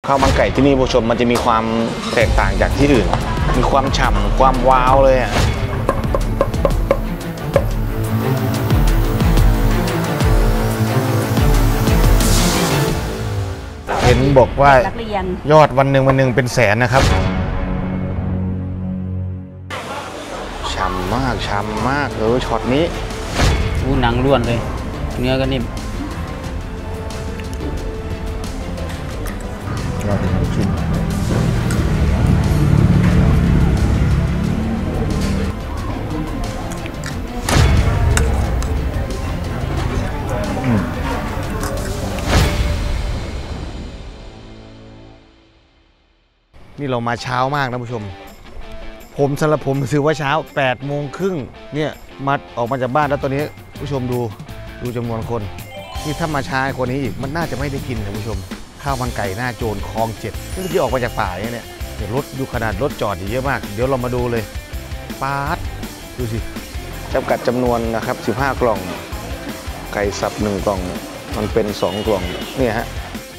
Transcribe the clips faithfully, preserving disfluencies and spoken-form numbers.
ข้าวมันไก่ที่นี่ผู้ชมมันจะมีความแตกต่างจากที่อื่นมีความฉ่ำความว้าวเลยอ่ะเห็นบอกว่ายอดวันหนึ่งวันหนึ่งเป็นแสนนะครับฉ่ำมากฉ่ำมากเออช็อตนี้อู้หนังล้วนเลยเนื้อก็นิ่มเราเป็นน้ำจิ้มนี่เรามาเช้ามากนะผู้ชมผมสำหรับผมถือว่าเช้าแปดโมงครึ่งเนี่ยมาออกมาจากบ้านแล้วตอนนี้ผู้ชมดูดูจำนวนคนนี่ถ้ามาช้าคนนี้อีกมันน่าจะไม่ได้กินนะผู้ชมข้าวมันไก่หน้าโจรคลองเจ็ดนี่ที่ออกมาจากป่าเนี่ยเดี๋ยวรถอยู่ขนาดรถจอดอยู่เยอะมากเดี๋ยวเรามาดูเลยป๊าดดูสิจำกัดจำนวนนะครับสิบห้ากล่องไก่สับหนึ่งกล่องมันเป็นสองกล่องเนี่ยฮะ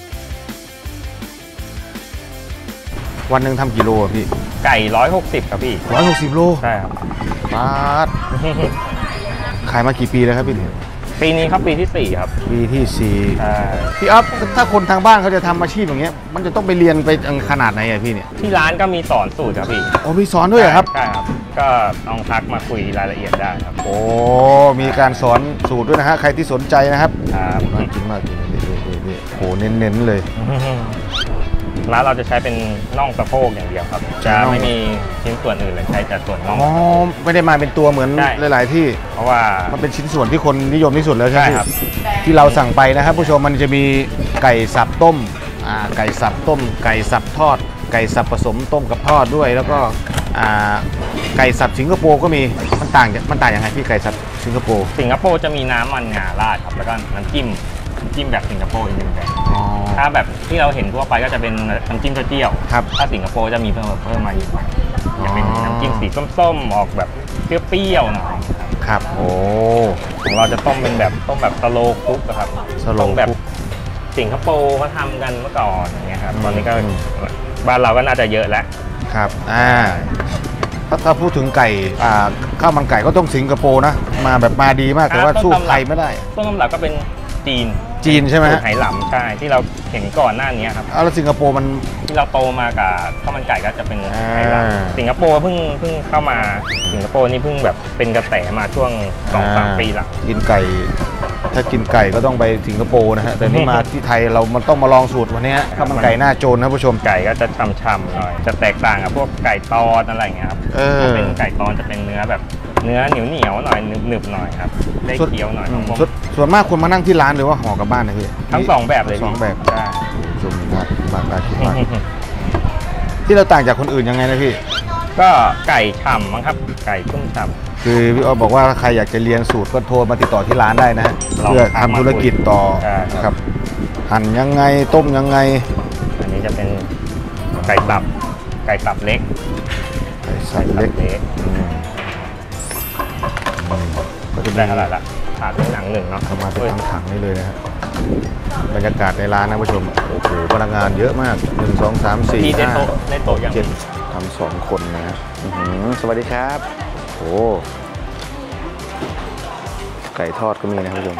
วันหนึ่งทำกี่โลพี่ไก่ร้อยหกสิบครับพี่ร้อยหกสิบโลใช่ครับป๊าดขายมากี่ปีแล้วครับพี่ปีนี้ครับปีที่สี่ครับปีที่สี่พี่อ๊อฟถ้าคนทางบ้านเขาจะทำอาชีพอย่างเงี้ยมันจะต้องไปเรียนไปขนาดไหนอะพี่เนี่ยที่ร้านก็มีสอนสูตรครับพี่อ๋อมีสอนด้วยเหรอครับใช่ครับก็ลองทักมาคุยรายละเอียดได้ครับโอ้มีการสอนสูตรด้วยนะฮะใครที่สนใจนะครับครับน่ากินมากเลยนี่โอ้เน้นๆเลยร้านเราจะใช้เป็นน่องสะโพกอย่างเดียวครับจะไม่มีชิ้นส่วนอื่นเลยใช้แต่ส่วนน่องอ๋อไม่ได้มาเป็นตัวเหมือนหลายๆที่เพราะว่ามันเป็นชิ้นส่วนที่คนนิยมที่สุดแล้วใช่ไหมครับที่เราสั่งไปนะครับผู้ชมมันจะมีไก่สับต้มอ่าไก่สับต้มไก่สับทอดไก่สับผสมต้มกับทอดด้วยแล้วก็อ่าไก่สับสิงคโปร์ก็มีมันต่างมันต่างยังไงพี่ไก่สับสิงคโปร์สิงคโปร์จะมีน้ำมันงาราดครับแล้วก็น้ำจิ้มจิ้มแบบสิงคโปร์จริงๆถ้าแบบที่เราเห็นทั่วไปก็จะเป็นน้ำจิ้มเจียวครับถ้าสิงคโปร์จะมีเพิ่มเพิ่มมาอีกจะเป็นน้ำจิ้มสีส้มๆออกแบบเปรี้ยวๆหน่อยครับโอ้ของเราจะต้มเป็นแบบต้มแบบสโลว์คุกครับสโลว์แบบสิงคโปร์เขาทำกันเมื่อก่อนอย่างเงี้ยครับตอนนี้ก็บ้านเราก็น่าจะเยอะแล้วครับอ่าถ้าพูดถึงไก่ข้าวมันไก่ก็ต้องสิงคโปร์นะมาแบบมาดีมากแต่ว่าสู้ไทยไม่ได้ต้นตำรับก็เป็นจีนจีนใช่ไหมไหหลำใช่ที่เราเห็นก่อนหน้านี้ครับแล้วสิงคโปร์มันที่เราโตมากับข้าวมันไก่ก็จะเป็นไหหลำสิงคโปร์เพิ่งเพิ่งเข้ามาสิงคโปร์นี่เพิ่งแบบเป็นกระแสมาช่วงสองสามปีหลังกินไก่ถ้ากินไก่ก็ต้องไปสิงคโปร์นะฮะแต่นี่มาที่ไทยเรามันต้องมาลองสูตรวันนี้ข้าวมันไก่หน้าโจรนะผู้ชมไก่ก็จะช่ำๆหน่อยจะแตกต่างกับพวกไก่ตอนอะไรอย่างเงี้ยครับถ้าเป็นไก่ตอนจะเป็นเนื้อแบบเนื้อเหนียวเหนียวหน่อยหนึบๆหน่อยครับได้เคี้ยวหน่อยส่วนมากคนมานั่งที่ร้านหรือว่าห่อกลับบ้านนะพี่ทั้งสองแบบเลยสองแบบใช่ชมมากมากมากมากที่เราต่างจากคนอื่นยังไงนะพี่ก็ไก่ฉ่ำมั้งครับไก่ชุ่มฉ่ำคือพี่อ๊อฟบอกว่าใครอยากจะเรียนสูตรก็โทรมาติดต่อที่ร้านได้นะเพื่อทำธุรกิจต่อครับหั่นยังไงต้มยังไงอันนี้จะเป็นไก่ตับไก่ตับเล็กไก่สับเล็กก็จะได้เท่าไหร่ละถาดหนังหนึ่งเนาะเข้ามาเป็นทั้งถังนี่เลยนะฮะบรรยากาศในร้านนะผู้ชมโอ้โหพนักงานเยอะมากหนึ่งสองสามสี่ห้าในโต๊ะอย่างเจ็ดทำสองคนนะฮะสวัสดีครับโอ้ไก่ทอดก็มีนะผู้ชม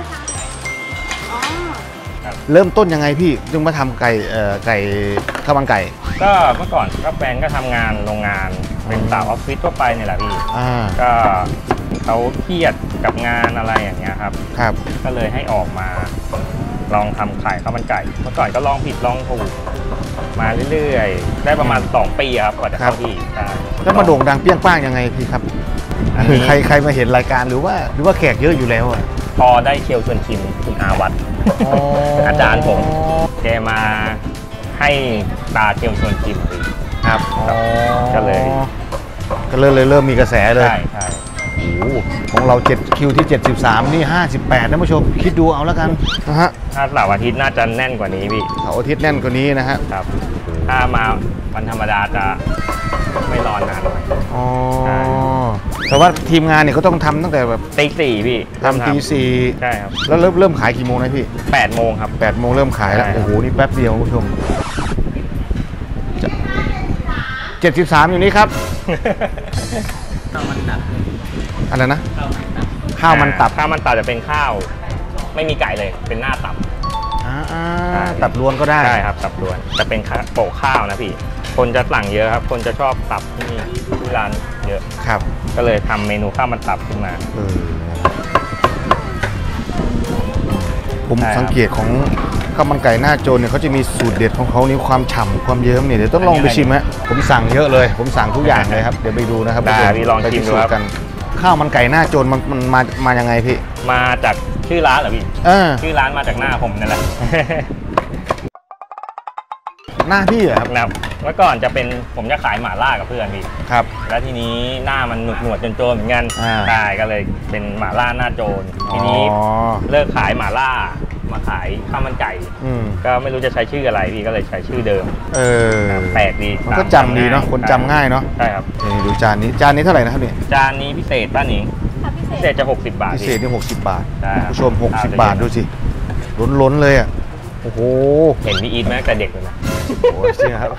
เริ่มต้นยังไงพี่จึงมาทำไก่ไก่ข้าวมันไก่ก็เมื่อก่อนก็แฟนก็ทำงานโรงงานเป็นสาวออฟฟิศทั่วไปเนี่ยแหละพี่ก็เขาเครียดกับงานอะไรอย่างเงี้ยครับครับก็เลยให้ออกมาลองทำขายข้าวมันไก่เมื่อก่อนก็ลองผิดลองถูกมาเรื่อยๆได้ประมาณสองปีครับกว่าจะเข้าที่แล้วมาโด่งดังเปี้ยงป้างยังไงพี่ครับใครใครมาเห็นรายการหรือว่าหรือว่าแขกเยอะอยู่แล้วอ่ะพอได้เคียวชวนชิมคุณอาวัตอาจารย์ผมแกมาให้ตาเคียวชวนชิมครับก็เลยก็เลยเลยเริ่มมีกระแสเลยใช่ใช่โอ้ของเราเจ็ดคิวที่เจ็ดสิบสามนี่ห้าสิบแปดนะผู้ชมคิดดูเอาแล้วกันนะฮะถ้าเสาร์อาทิตย์น่าจะแน่นกว่านี้พี่เสาร์อาทิตย์แน่นกว่านี้นะฮะครับถ้ามาวันธรรมดาจะไม่รอนานหน่อยอ๋อแต่ว่าทีมงานเนี่ยก็ต้องทำตั้งแต่แบบตีสี่พี่ทำตีสี่ใช่ครับแล้วเริ่มเริ่มขายกี่โมงนะพี่แปดโมงครับแปดโมงเริ่มขายแล้วโอ้โหนี่แป๊บเดียวผู้ชมเจ็ดสิบสามอยู่นี่ครับข้าวมันตับอะไรนะข้าวมันตับข้าวมันตับข้าวมันตับจะเป็นข้าว ไม่มีไก่เลยเป็นหน้าตับอ่าตับล้วนก็ได้ใช่ครับตับล้วนจะเป็นโปะข้าวนะพี่คนจะสั่งเยอะครับคนจะชอบตับที่ที่ร้านเยอะครับก็เลยทำเมนูข้าวมันตับขึ้นมาเออผมใช่ครับสังเกตของข้าวมันไก่หน้าโจรเนี่ยเขาจะมีสูตรเด็ดของเขานี่ความฉ่ำความเยิ้มเนี่ยเดี๋ยวต้องลองไปชิมฮะผมสั่งเยอะเลย ผมสั่งทุกอย่างเลยครับเดี๋ยวไปดูนะครับได้พี่ลองชิมดูครับกันข้าวมันไก่หน้าโจรมันมันมามายังไงพี่มาจากชื่อร้านเหรอพี่เออชื่อร้านมาจากหน้าผมนั่นแหละหน้าพี่เหรอครับนะครับเมื่อก่อนจะเป็นผมจะขายหม่าล่ากับเพื่อนพี่ครับแล้วทีนี้หน้ามันหนวดหนวดๆโจรๆเหมือนกันอ่าใช่ก็เลยเป็นหม่าล่าหน้าโจรทีนี้อ๋อเลิกขายหม่าล่ามาขายข้าวมันไก่อืมก็ไม่รู้จะใช้ชื่ออะไรพี่ก็เลยใช้ชื่อเดิมเออแปลกดีมันก็จำดีเนาะคนจำง่ายเนาะใช่ครับนี่ดูจานนี้จานนี้เท่าไหร่นะครับเนี่ยจานนี้พิเศษป้าหนิงค่ะพิพิเศเศษษจะหกสิบบาทพิเศษนี่หกสิบบาทได้ครับผู้ชมหกสิบบาทดูสิล้นล้นๆเลยอ่ะโอ้โหเห็นพี่อีทมาตั้งแต่เด็กเลยนะโอ้ยจริงครับ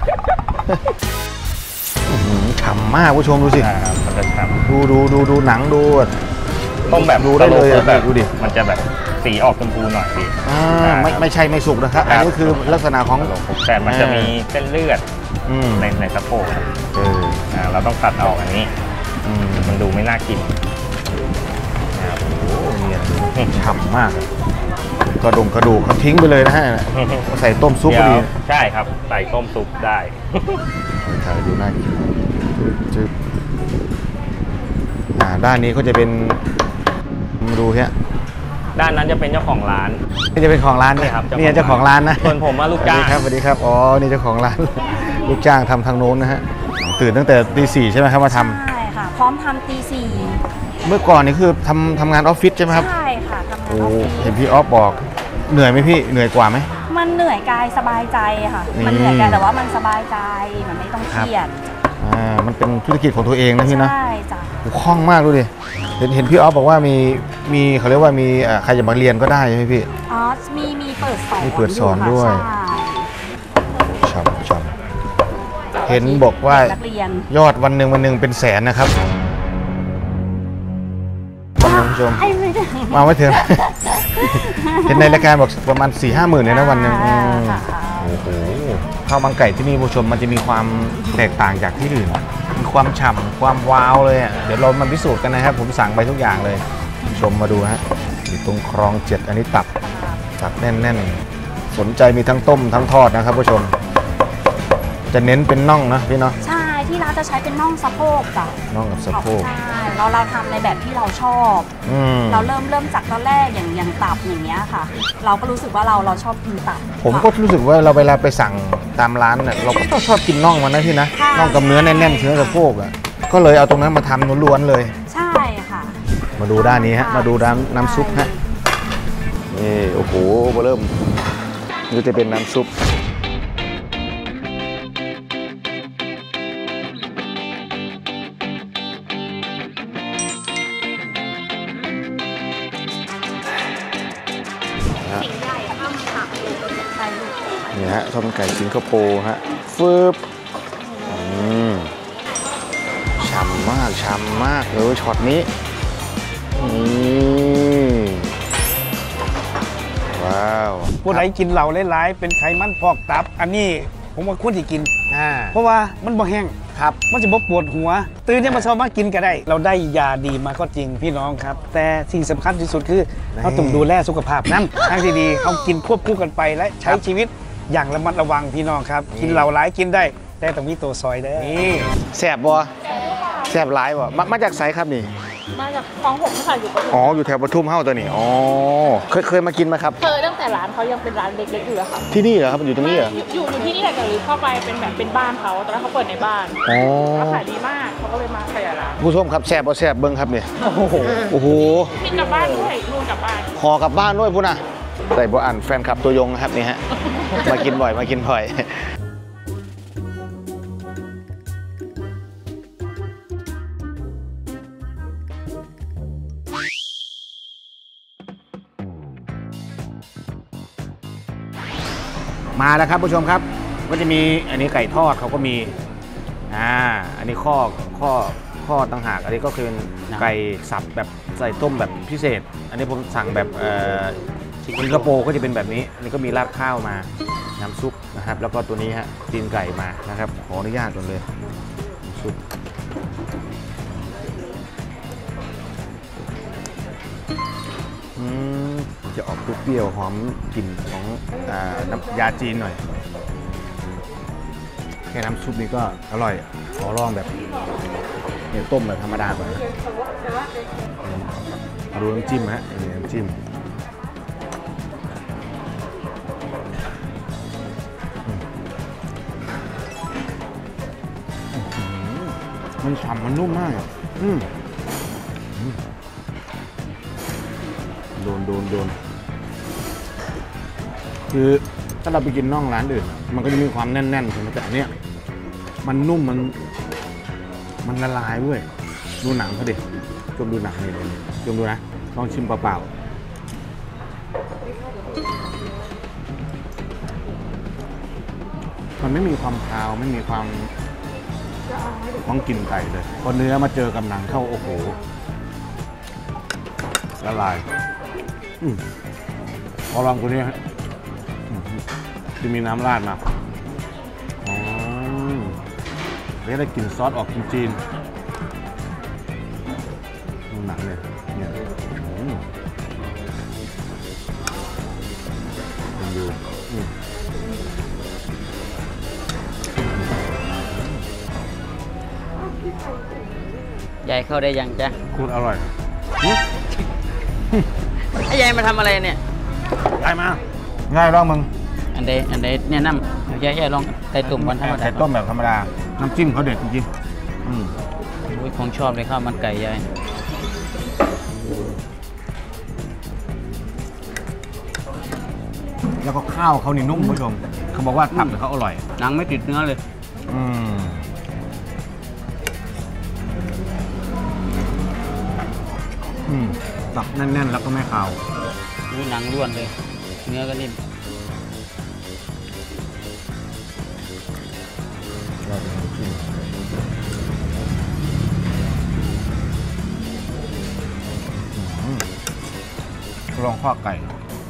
อื้อหือฉ่ำมากผู้ชมดูสิใช่ครับมันจะทดูดูดูดูหนังดูำต้มแบบดูได้เลยอะแบบดูดิมันจะแบบสีออกชมพูหน่อยพี่อ่าใช่ไม่ครับไม่ใช่ไม่สุกนะครับ อันนี้คือลักษณะของแต่มันจะมีเส้นเลือดอืมในในสะโพกครับเอออ่าเราต้องตัดออกอันนี้อืมมันดูไม่น่ากินนะครับโอ้เนี่ยฉ่ำมากอะกระดูกกระดูกเขาทิ้งไปเลยนะฮะใส่ต้มซุปพอเดี๋ดียวใช่ครับใส่ต้มซุปได้ถ่ายดูน่ากินจึ๊บอ่าด้านนี้ก็จะเป็นมาดูฮะด้านนั้นจะเป็นเจ้าของร้านนี่จะเป็นของร้านเนี่ยใช่ครับนี่เจ้าของร้านนะส่วนผมว่าลูกจ้างสวัสดีครับสวัสดีครับอ๋อนี่เจ้าของร้าน ลูกจ้างทำทางโน้นนะฮะตื่นตั้งแต่ตีสี่ใช่ไหมครับมาทำใช่ค่ะ พร้อมทำตีสี่เมื่อก่อนนี่คือทำทำงานออฟฟิศใช่ไหมครับใช่ค่ะทำงานโอ้ออฟฟิศเห็นพี่ออฟบอกเหนื่อยไหมพี่เหนื่อยกว่าไหมมันเหนื่อยกายสบายใจค่ะนี่มันเหนื่อยกายแต่ว่ามันสบายใจมันไม่ต้องเครียดอ่ามันเป็นธุรกิจของตัวเองนะพี่นะใช่จ้ะโอ้คล่องมากดูดิเห็นเห็นพี่ออฟบอกว่ามีมีเขาเรียกว่ามีอ่าใครจะมาเรียนก็ได้ใช่ไหมพี่อ๋อมีมีเปิดสอนมีเปิดสอนค่ะด้วยใช่ช่ำช่ำเห็นบอกว่านักเรียนยอดวันหนึ่งวันหนึ่งเป็นแสนนะครับคุณผู้ชมไอ้ไม่ได้มาไม่ถึง เห็นในรายการบอกประมาณ4ี่ห้าหมื่นเลยนะวันหนึ่งอืมค่ะโอ้โหข้าวมันไก่ที่นี่ผู้ชมมันจะมีความแตกต่างจากที่อื่นมีความฉ่ำความว้าวเลยอ่ะเดี๋ยวเรามาพิสูจน์กันนะครับผมสั่งไปทุกอย่างเลยผู้ชมมาดูฮะอยู่ตรงคลองเจ็ดอันนี้ตับตับแน่นๆสนใจมีทั้งต้มทั้งทอดนะครับผู้ชม จะเน้นเป็นน่องนะพี่เนาะใช่ที่ร้านจะใช้เป็นน่องสะโพกจ้ะน่องกับสะโพกใช่เราเราทำในแบบที่เราชอบอืมเราเริ่มเริ่มจากตอนแรกอย่างอย่างตับอย่างเงี้ยค่ะ เราก็รู้สึกว่าเราเราชอบกินตับผมก็รู้สึกว่าเราเวลาไปสั่งตามร้านเนี่ยเราก็ต้องชอบกินน่องมันนะพี่นะค่ะน่องกับเนื้อแน่นๆเนื้อสะโพกอ่ะก็เลยเอาตรงนั้นมาทำล้วนๆเลยใช่ค่ะมาดูด้านนี้ฮะมาดูน้ำน้ำซุปฮะนี่โอ้โหเริ่มนี่จะเป็นน้ำซุปนี่ฮะทอดมันไก่สิงคโปร์ฮะฟืบอืมฉ่ำมากฉ่ำมากเลยช็อตนี้นี่ว้าวผู้ใดกินเหล้าหลายๆเป็นไขมันพอกตับ อันนี้ผมว่าควรที่กินอ่าเพราะว่ามันบ่แห้งครับมันจะบ่ปวดหัว ตื่นเนี่ยมาชอบมากินก็ได้ เราได้ยาดีมาก็จริงพี่น้องครับ แต่สิ่งสำคัญที่สุดคือเราต้องดูแลสุขภาพนั้นทางที่ดีเขากินควบคู่กันไปและใช้ชีวิตอย่างระมัดระวังพี่น้องครับ กินเหล้าหลายกินได้ แต่ต้องมีตัวซอยได้อนี่แซ่บบ่แซ่บหลายบ่มามาจากไสครับนี่มาจากคลองหกค่ะอยู่ปทุมอ๋ออยู่แถวปทุมเฮ้าตัวนี้อ๋อเคยเคยมากินไหมครับเคยตั้งแต่ร้านเขายังเป็นร้านเล็กๆอยู่อะค่ะที่นี่เหรอครับมันอยู่ตรงนี้เหรออยู่อยู่อยู่ที่นี่แหละแต่หรือเข้าไปเป็นแบบเป็นบ้านเขาตอนนั้นเขาเปิดในบ้านอ๋อแล้วขายดีมากเขาก็เลยมาขยายร้านผู้ชมครับแซ่บบ่แซ่บเบิ้งครับเนี่ยโอ้โหโอ้โหมีกลับบ้านด้วยนู่นกลับบ้านห่อกลับบ้านด้วยพุ่นน่ะใส่บ่อ่านแฟนคลับตัวยงนะครับนี่ฮะมากินบ่อยมากินบ่อยมาแล้วครับผู้ชมครับก็จะมีอันนี้ไก่ทอดเขาก็มีอ่าอันนี้ข้อข้อข้อต่างหากอันนี้ก็คือไก่สับแบบใส่ต้มแบบพิเศษ อันนี้ผมสั่งแบบเอ่อสิงคโปร์ก็จะเป็นแบบนี้อันนี้ก็มีราดข้าวมาน้ำซุปนะครับแล้วก็ตัวนี้ฮะตีนไก่มานะครับขออนุญาตก่อนเลยซุปอืมจะออกเปรี้ยวหอมกลิ่นของอ่าน้ำยาจีนหน่อยแค่น้ำซุปนี่ก็อร่อยขอลองแบบเนี่ยต้มแบบธรรมดาก่อนนะดูน้ำจิ้มฮะนี่น้ำจิ้มมันฉ่ำมันนุ่มมากอืมโดนโดนโดนคือถ้าเราไปกินน่องร้านอื่นมันก็จะมีความแน่นๆใช่ไหมแต่อันเนี้ยมันนุ่มมันมันละลายด้วยดูหนังเขาดิจมดูหนังนี่เลยจมดูนะลองชิมเปล่าๆมันไม่มีความคาวไม่มีความของกลิ่นไก่เลยพอเนื้อมาเจอกับหนังเข้าโอ้โหละลายอืมพอลองตัวนี้ฮะจะมีน้ำราดมาอ๋อได้กลิ่นซอสออกจีนๆดูหนังเลยเนี่ยดูอืมยายเข้าได้ยังจ๊ะคุณอร่อยไอ้ยายมาทำอะไรเนี่ยได้มา ง่ายร่องมึงอันใดอันใดเนี่ยน้ำยายยายลองไก่ตุ่มวันธรรมดาไก่ต้มแบบธรรมดา น้ำจิ้มเขาเด็ดจริงๆอืมอุ้ยของชอบเลยข้าวมันไก่ยายแล้วก็ข้าวเขานี่นุ่มคุณผู้ชม เขาบอกว่าตับเขาอร่อยหนังไม่ติดเนื้อเลยอืมอืมตับแน่นๆแล้วก็ไม่ขาวอุ้ยหนังล้วนเลย เนื้อก็นิ่มลองข้อไก่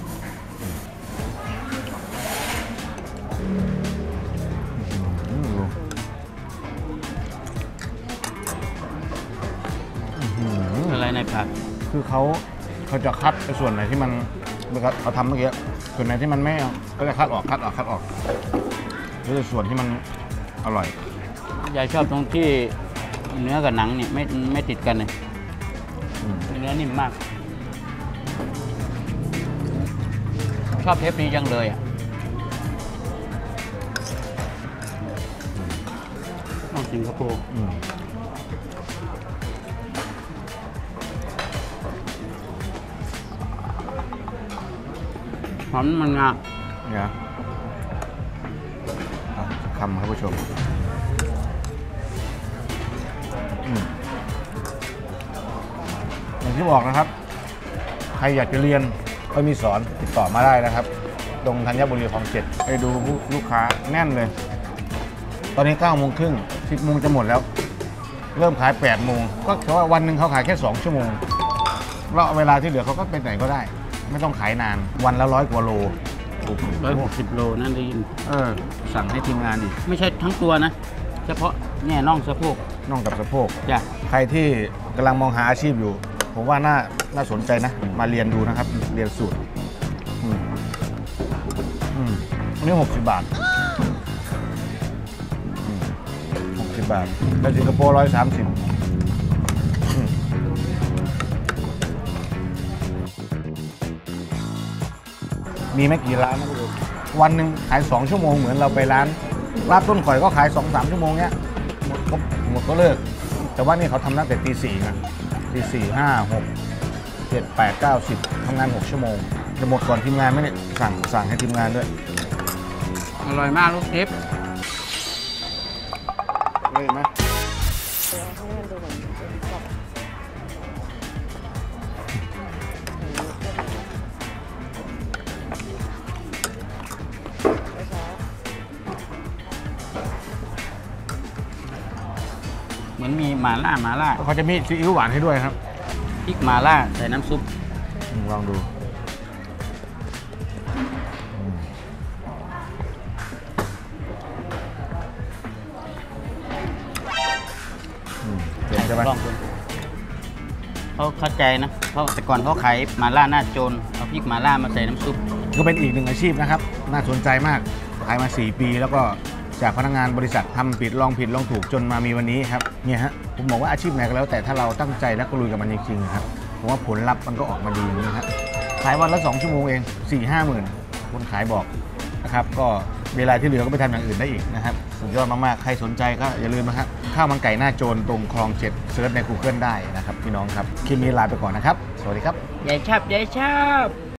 อะไรในผักคือเขาเขาจะคัดในส่วนไหนที่มันเขาทำเมื่อกี้ส่วนไหนที่มันไม่ก็จะคัดออกคัดออกคัดออกแล้วส่วนที่มันอร่อยยายชอบตรงที่เนื้อกับหนังเนี่ยไม่ไม่ติดกันเลยอืมเนื้อนิ่มมาก ชอบเทปนี้จังเลยอ่ะน้องสิงคโปร์อืมหอมมันงาเนี่ยอ่ะคำครับผู้ชมอืมอย่างที่บอกนะครับ ใครอยากจะเรียนก็มีสอนติดต่อมาได้นะครับ ตรงธัญบุรีคลองเจ็ดไปดูลูกค้าแน่นเลย ตอนนี้เก้าโมงครึ่งสิบโมงจะหมดแล้ว เริ่มขายแปดโมงก็แค่ว่าวันหนึ่งเขาขายแค่สองชั่วโมงแล้วเวลาที่เหลือเขาก็ไปไหนก็ได้ ไม่ต้องขายนานวันละร้อยกว่าโลร้อยหกสิบโลนั่นได้ยินเออสั่งให้ทีมงานอีกไม่ใช่ทั้งตัวนะ เฉพาะเนี่ยน่องสะโพกน่องกับสะโพกจ้ะใครที่กำลังมองหาอาชีพอยู่ ผมว่าน่าน่าสนใจนะ มาเรียนดูนะครับ เรียนสูตรอืมอืมอันนี้หกสิบบาทหกสิบบาทแต่สิงคโปร์ร้อยสามสิบมีไม่กี่ร้านนะคุณผู้ชมวันหนึ่งขายสองชั่วโมงเหมือนเราไปร้านลาบต้นข่อยก็ขายสองสามชั่วโมงเนี้ยหมดก็หมดก็เลิก แต่ว่านี่เขาทำตั้งแต่ตีสี่นะตีสี่ห้าหกเจ็ดแปดเก้าสิบทำงานหกชั่วโมงจะหมดก่อนทีมงานไหมเนี่ยสั่งสั่งให้ทีมงานด้วยอร่อยมากลูกเทปเลยไหมเหมือนมีหม่าล่าหม่าล่าเขาจะมีซีอิ๊วหวานให้ด้วยครับพริกหม่าล่าใส่น้ำซุปลองดูเห็นใช่ไหมลองดูเขาเข้าใจนะเพราะแต่ก่อนเขาขายหม่าล่าหน้าโจรเอาพริกหม่าล่ามาใส่น้ำซุปก็เป็นอีกหนึ่งอาชีพนะครับ น่าสนใจมากขายมา สี่ ปี แล้วก็จากพนักงานบริษัททำผิดลองผิดลองถูกจนมามีวันนี้ครับเนี่ยฮะผมบอกว่าอาชีพไหนก็แล้วแต่ถ้าเราตั้งใจและก็ลุยกับมันจริงๆครับผมว่าผลลัพธ์มันก็ออกมาดีอย่างนี้ครับขายวันละสองชั่วโมงเอง สี่ห้าหมื่นคนขายบอกนะครับก็เวลาที่เหลือก็ไปทำอย่างอื่นได้อีกนะครับสุดยอดมากๆใครสนใจก็อย่าลืมนะครับข้าวมันไก่หน้าโจรตรงคลองเจ็ดเซิร์ชใน Google ได้นะครับพี่น้องครับคลิปนี้ลาไปก่อนนะครับสวัสดีครับยายชอบยายชอบ